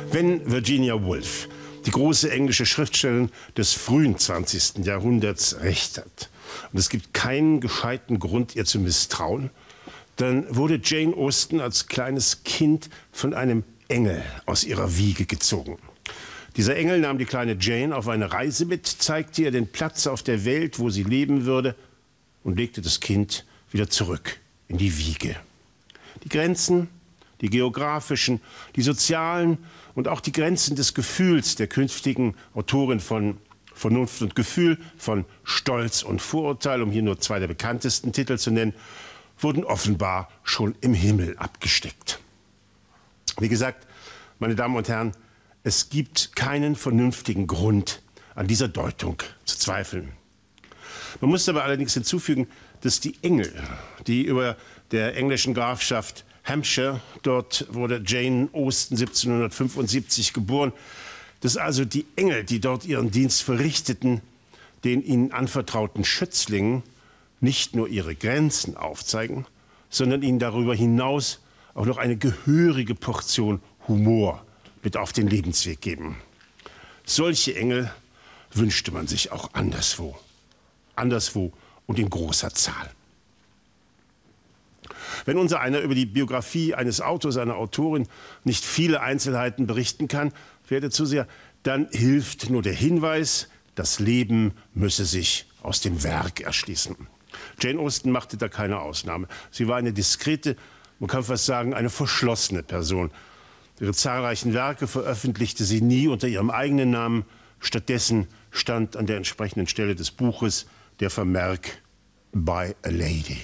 Wenn Virginia Woolf, die große englische Schriftstellerin des frühen 20. Jahrhunderts, recht hat, und es gibt keinen gescheiten Grund, ihr zu misstrauen, dann wurde Jane Austen als kleines Kind von einem Engel aus ihrer Wiege gezogen. Dieser Engel nahm die kleine Jane auf eine Reise mit, zeigte ihr den Platz auf der Welt, wo sie leben würde, und legte das Kind wieder zurück in die Wiege. Die Grenzen, die geografischen, die sozialen und auch die Grenzen des Gefühls der künftigen Autorin von Vernunft und Gefühl, von Stolz und Vorurteil, um hier nur zwei der bekanntesten Titel zu nennen, wurden offenbar schon im Himmel abgesteckt. Wie gesagt, meine Damen und Herren, es gibt keinen vernünftigen Grund, an dieser Deutung zu zweifeln. Man muss aber allerdings hinzufügen, dass die Engel, die über der englischen Grafschaft Hampshire, dort wurde Jane Austen 1775 geboren, dass also die Engel, die dort ihren Dienst verrichteten, den ihnen anvertrauten Schützlingen nicht nur ihre Grenzen aufzeigen, sondern ihnen darüber hinaus auch noch eine gehörige Portion Humor mit auf den Lebensweg geben. Solche Engel wünschte man sich auch anderswo. Anderswo und in großer Zahl. Wenn unser einer über die Biografie eines Autors, einer Autorin nicht viele Einzelheiten berichten kann, werde zu sehr, dann hilft nur der Hinweis, das Leben müsse sich aus dem Werk erschließen. Jane Austen machte da keine Ausnahme. Sie war eine diskrete, man kann fast sagen, eine verschlossene Person. Ihre zahlreichen Werke veröffentlichte sie nie unter ihrem eigenen Namen. Stattdessen stand an der entsprechenden Stelle des Buches der Vermerk by a lady.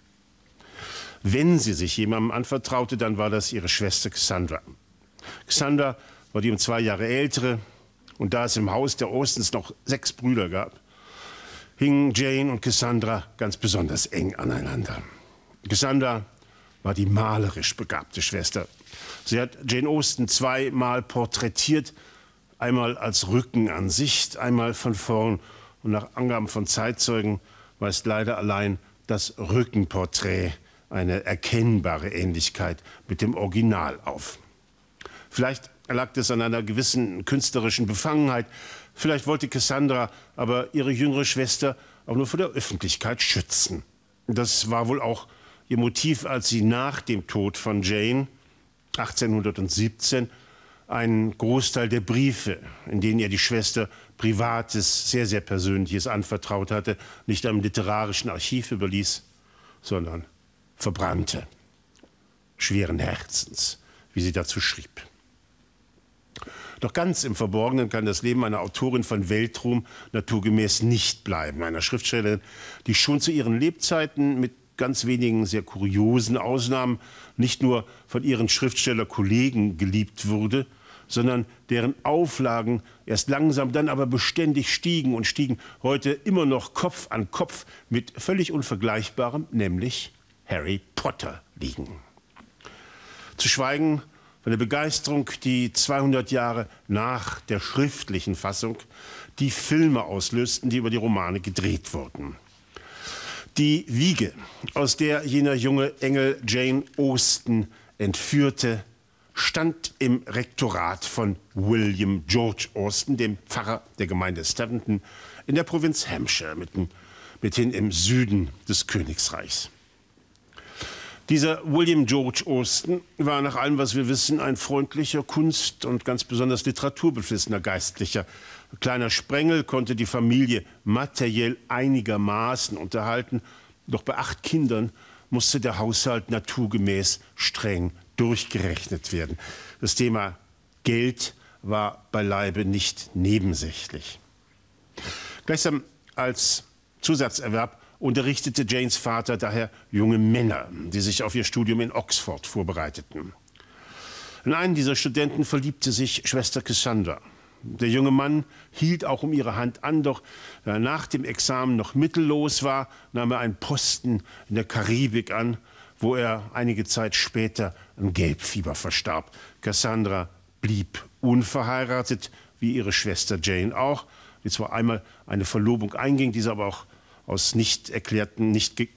Wenn sie sich jemandem anvertraute, dann war das ihre Schwester Cassandra. Cassandra war die um 2 Jahre ältere, und da es im Haus der Austens noch 6 Brüder gab, hingen Jane und Cassandra ganz besonders eng aneinander. Cassandra war die malerisch begabte Schwester. Sie hat Jane Austen 2-mal porträtiert, einmal als Rückenansicht, einmal von vorn. Und nach Angaben von Zeitzeugen weist leider allein das Rückenporträt eine erkennbare Ähnlichkeit mit dem Original auf. Vielleicht lag es an einer gewissen künstlerischen Befangenheit. Vielleicht wollte Cassandra aber ihre jüngere Schwester auch nur vor der Öffentlichkeit schützen. Das war wohl auch ihr Motiv, als sie nach dem Tod von Jane 1817 einen Großteil der Briefe, in denen ihr die Schwester Privates, sehr, sehr Persönliches anvertraut hatte, nicht einem literarischen Archiv überließ, sondern verbrannte, schweren Herzens, wie sie dazu schrieb. Doch ganz im Verborgenen kann das Leben einer Autorin von Weltruhm naturgemäß nicht bleiben. Einer Schriftstellerin, die schon zu ihren Lebzeiten mit ganz wenigen sehr kuriosen Ausnahmen nicht nur von ihren Schriftstellerkollegen geliebt wurde, sondern deren Auflagen erst langsam, dann aber beständig stiegen und stiegen, heute immer noch Kopf an Kopf mit völlig Unvergleichbarem, nämlich Harry Potter, liegen. Zu schweigen von der Begeisterung, die 200 Jahre nach der schriftlichen Fassung die Filme auslösten, die über die Romane gedreht wurden. Die Wiege, aus der jener junge Engel Jane Austen entführte, stand im Rektorat von William George Austen, dem Pfarrer der Gemeinde Steventon, in der Provinz Hampshire, mithin im Süden des Königreichs. Dieser William George Austen war nach allem, was wir wissen, ein freundlicher, kunst- und ganz besonders literaturbeflissener Geistlicher. Ein kleiner Sprengel, konnte die Familie materiell einigermaßen unterhalten. Doch bei 8 Kindern musste der Haushalt naturgemäß streng durchgerechnet werden. Das Thema Geld war beileibe nicht nebensächlich. Gleichsam als Zusatzerwerb unterrichtete Janes Vater daher junge Männer, die sich auf ihr Studium in Oxford vorbereiteten. In einen dieser Studenten verliebte sich Schwester Cassandra. Der junge Mann hielt auch um ihre Hand an, doch da er nach dem Examen noch mittellos war, nahm er einen Posten in der Karibik an, wo er einige Zeit später an Gelbfieber verstarb. Cassandra blieb unverheiratet, wie ihre Schwester Jane auch, die zwar einmal eine Verlobung einging, diese aber auch aus nicht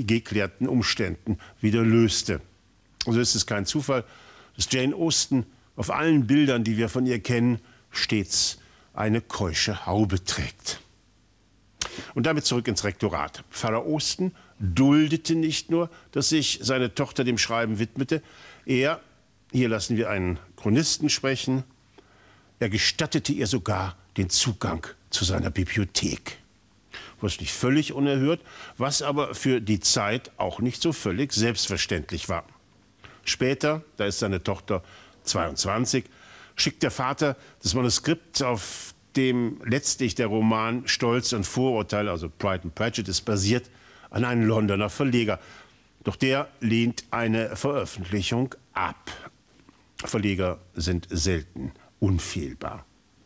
geklärten Umständen wieder löste. Also ist es kein Zufall, dass Jane Austen auf allen Bildern, die wir von ihr kennen, stets eine keusche Haube trägt. Und damit zurück ins Rektorat. Pfarrer Austen duldete nicht nur, dass sich seine Tochter dem Schreiben widmete. Er, hier lassen wir einen Chronisten sprechen, er gestattete ihr sogar den Zugang zu seiner Bibliothek. Was nicht völlig unerhört, was aber für die Zeit auch nicht so völlig selbstverständlich war. Später, da ist seine Tochter 22, schickt der Vater das Manuskript, auf dem letztlich der Roman Stolz und Vorurteil, also Pride and Prejudice, basiert, an einen Londoner Verleger. Doch der lehnt eine Veröffentlichung ab. Verleger sind selten unfehlbar.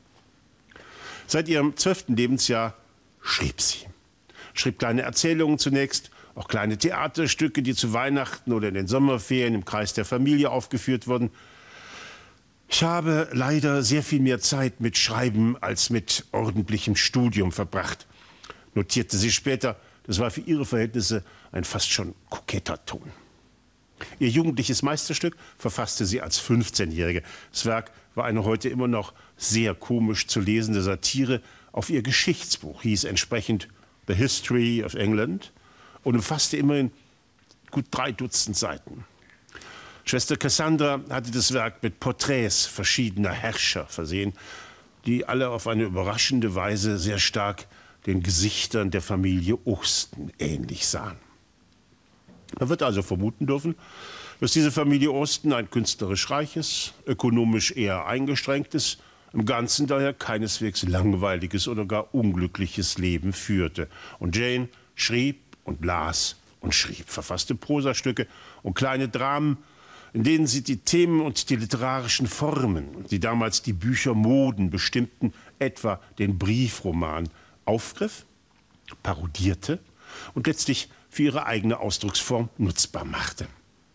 Seit ihrem 12. Lebensjahr schrieb sie. Schrieb kleine Erzählungen zunächst, auch kleine Theaterstücke, die zu Weihnachten oder in den Sommerferien im Kreis der Familie aufgeführt wurden. Ich habe leider sehr viel mehr Zeit mit Schreiben als mit ordentlichem Studium verbracht, notierte sie später. Das war für ihre Verhältnisse ein fast schon koketter Ton. Ihr jugendliches Meisterstück verfasste sie als 15-Jährige. Das Werk war eine heute immer noch sehr komisch zu lesende Satire auf ihr Geschichtsbuch, hieß entsprechend The History of England und umfasste immerhin gut 3 Dutzend Seiten. Schwester Cassandra hatte das Werk mit Porträts verschiedener Herrscher versehen, die alle auf eine überraschende Weise sehr stark den Gesichtern der Familie Austen ähnlich sahen. Man wird also vermuten dürfen, dass diese Familie Austen ein künstlerisch reiches, ökonomisch eher eingeschränktes, im Ganzen daher keineswegs langweiliges oder gar unglückliches Leben führte. Und Jane schrieb und las und schrieb, verfasste Prosastücke und kleine Dramen, in denen sie die Themen und die literarischen Formen, die damals die Büchermoden bestimmten, etwa den Briefroman, aufgriff, parodierte und letztlich für ihre eigene Ausdrucksform nutzbar machte.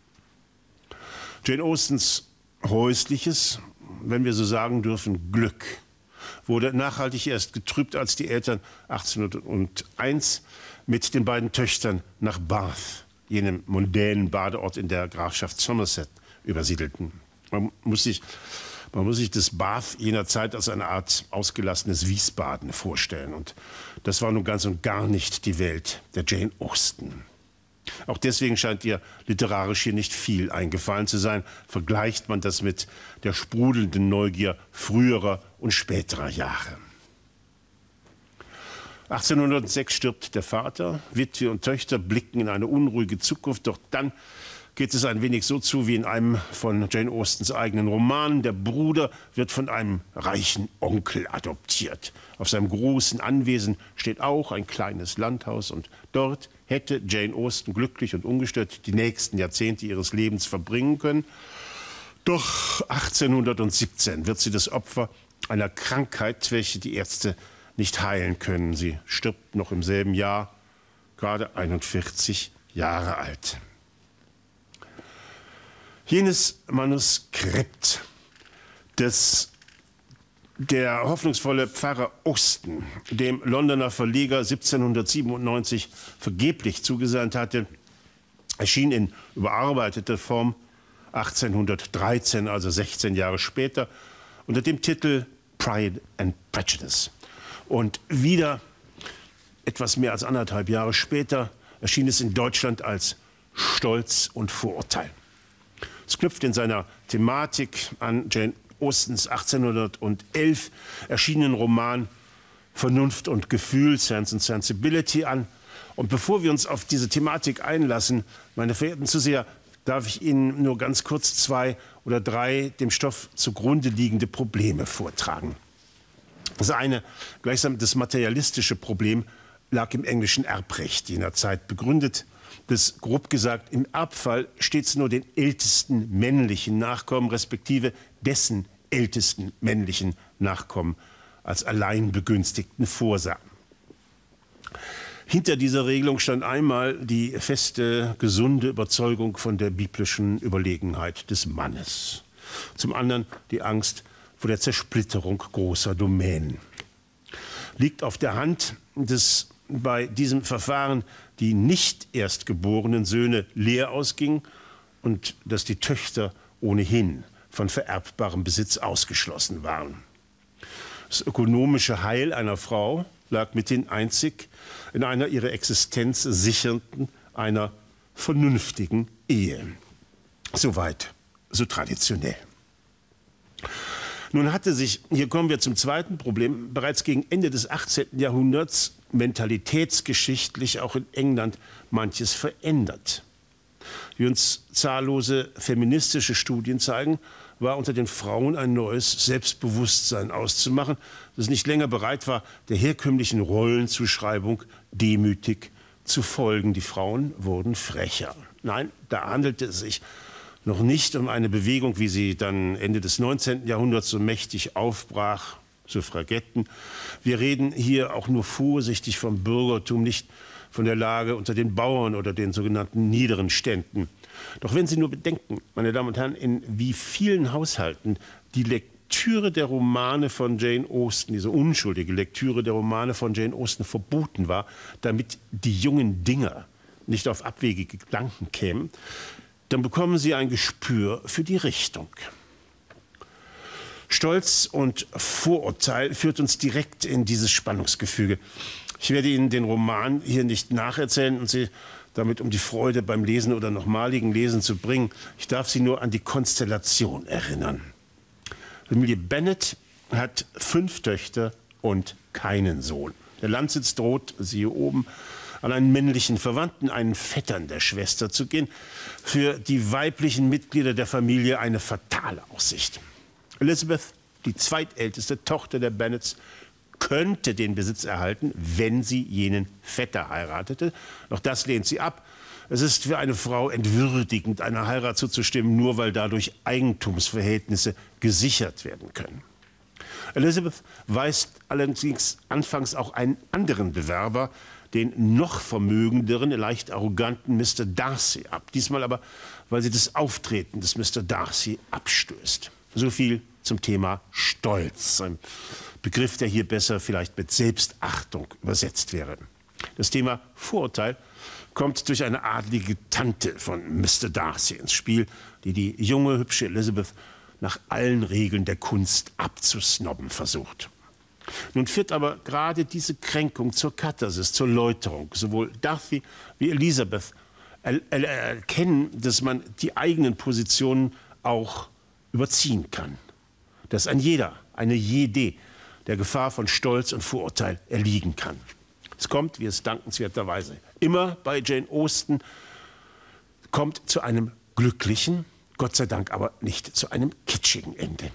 Jane Austens häusliches, wenn wir so sagen dürfen, Glück wurde nachhaltig erst getrübt, als die Eltern 1801 mit den beiden Töchtern nach Bath, jenem mondänen Badeort in der Grafschaft Somerset, übersiedelten. Man muss sich das Bath jener Zeit als eine Art ausgelassenes Wiesbaden vorstellen. Und das war nun ganz und gar nicht die Welt der Jane Austen. Auch deswegen scheint ihr literarisch hier nicht viel eingefallen zu sein. Vergleicht man das mit der sprudelnden Neugier früherer und späterer Jahre. 1806 stirbt der Vater, Witwe und Töchter blicken in eine unruhige Zukunft, doch dann geht es ein wenig so zu wie in einem von Jane Austens eigenen Romanen. Der Bruder wird von einem reichen Onkel adoptiert. Auf seinem großen Anwesen steht auch ein kleines Landhaus und dort hätte Jane Austen glücklich und ungestört die nächsten Jahrzehnte ihres Lebens verbringen können. Doch 1817 wird sie das Opfer einer Krankheit, welche die Ärzte nicht heilen können. Sie stirbt noch im selben Jahr, gerade 41 Jahre alt. Jenes Manuskript, das der hoffnungsvolle Pfarrer Austen dem Londoner Verleger 1797 vergeblich zugesandt hatte, erschien in überarbeiteter Form 1813, also 16 Jahre später, unter dem Titel Pride and Prejudice. Und wieder, etwas mehr als 1,5 Jahre später, erschien es in Deutschland als Stolz und Vorurteil. Es knüpft in seiner Thematik an Jane Austens 1811 erschienenen Roman Vernunft und Gefühl, Sense and Sensibility an. Und bevor wir uns auf diese Thematik einlassen, meine verehrten Zuseher, darf ich Ihnen nur ganz kurz 2 oder 3 dem Stoff zugrunde liegende Probleme vortragen. Das eine, gleichsam das materialistische Problem, lag im englischen Erbrecht jener Zeit begründet, das grob gesagt im Erbfall stets nur den ältesten männlichen Nachkommen respektive dessen ältesten männlichen Nachkommen als Alleinbegünstigten vorsah. Hinter dieser Regelung stand einmal die feste, gesunde Überzeugung von der biblischen Überlegenheit des Mannes. Zum anderen die Angst vor der Zersplitterung großer Domänen. Liegt auf der Hand, dass bei diesem Verfahren die nicht erstgeborenen Söhne leer ausgingen und dass die Töchter ohnehin von vererbbarem Besitz ausgeschlossen waren. Das ökonomische Heil einer Frau lag mithin einzig in einer ihre Existenz sichernden, einer vernünftigen Ehe. Soweit, so traditionell. Nun hatte sich, hier kommen wir zum zweiten Problem, bereits gegen Ende des 18. Jahrhunderts mentalitätsgeschichtlich auch in England manches verändert. Wie uns zahllose feministische Studien zeigen, war unter den Frauen ein neues Selbstbewusstsein auszumachen, das nicht länger bereit war, der herkömmlichen Rollenzuschreibung demütig zu folgen. Die Frauen wurden frecher. Nein, da handelte es sich noch nicht um eine Bewegung, wie sie dann Ende des 19. Jahrhunderts so mächtig aufbrach, Suffragetten. Wir reden hier auch nur vorsichtig vom Bürgertum, nicht von der Lage unter den Bauern oder den sogenannten niederen Ständen. Doch wenn Sie nur bedenken, meine Damen und Herren, in wie vielen Haushalten die Lektüre der Romane von Jane Austen, diese unschuldige Lektüre der Romane von Jane Austen verboten war, damit die jungen Dinger nicht auf abwegige Gedanken kämen, dann bekommen Sie ein Gespür für die Richtung. Stolz und Vorurteil führt uns direkt in dieses Spannungsgefüge. Ich werde Ihnen den Roman hier nicht nacherzählen und Sie damit um die Freude beim Lesen oder nochmaligen Lesen zu bringen. Ich darf Sie nur an die Konstellation erinnern. Familie Bennet hat 5 Töchter und keinen Sohn. Der Landsitz droht, siehe oben, an einen männlichen Verwandten, einen Vettern der Schwester zu gehen. Für die weiblichen Mitglieder der Familie eine fatale Aussicht. Elizabeth, die zweitälteste Tochter der Bennets, könnte den Besitz erhalten, wenn sie jenen Vetter heiratete. Doch das lehnt sie ab. Es ist für eine Frau entwürdigend, einer Heirat zuzustimmen, nur weil dadurch Eigentumsverhältnisse gesichert werden können. Elizabeth weist allerdings anfangs auch einen anderen Bewerber, den noch vermögenderen, leicht arroganten Mr. Darcy ab. Diesmal aber, weil sie das Auftreten des Mr. Darcy abstößt. So viel zum Thema Stolz. Ein Begriff, der hier besser vielleicht mit Selbstachtung übersetzt wäre. Das Thema Vorurteil kommt durch eine adlige Tante von Mr. Darcy ins Spiel, die die junge, hübsche Elizabeth nach allen Regeln der Kunst abzusnobben versucht. Nun führt aber gerade diese Kränkung zur Katharsis, zur Läuterung. Sowohl Darcy wie Elisabeth erkennen, dass man die eigenen Positionen auch überziehen kann. Dass ein jeder, eine jede der Gefahr von Stolz und Vorurteil erliegen kann. Es kommt, wie es dankenswerterweise immer bei Jane Austen kommt, zu einem glücklichen, Gott sei Dank aber nicht zu einem kitschigen Ende.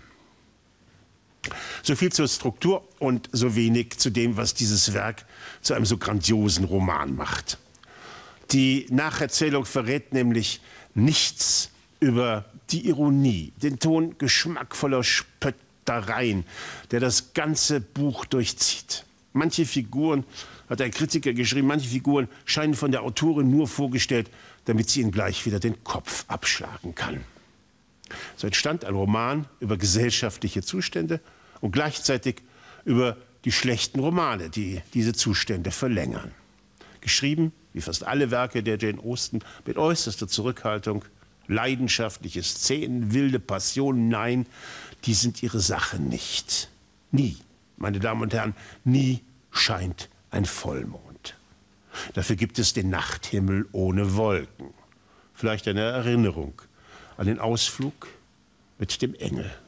So viel zur Struktur und so wenig zu dem, was dieses Werk zu einem so grandiosen Roman macht. Die Nacherzählung verrät nämlich nichts über die Ironie, den Ton geschmackvoller Spöttereien, der das ganze Buch durchzieht. Manche Figuren, hat ein Kritiker geschrieben, manche Figuren scheinen von der Autorin nur vorgestellt, damit sie ihn gleich wieder den Kopf abschlagen kann. So entstand ein Roman über gesellschaftliche Zustände und gleichzeitig über die schlechten Romane, die diese Zustände verlängern. Geschrieben, wie fast alle Werke der Jane Austen, mit äußerster Zurückhaltung, leidenschaftliche Szenen, wilde Passionen, nein, die sind ihre Sache nicht. Nie, meine Damen und Herren, nie scheint ein Vollmond. Dafür gibt es den Nachthimmel ohne Wolken. Vielleicht eine Erinnerung an den Ausflug mit dem Engel.